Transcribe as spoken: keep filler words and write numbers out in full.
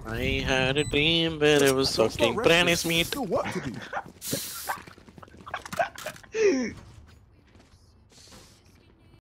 I had a dream where I was Don't start sucking Pranny's resting. meat. Still what to do?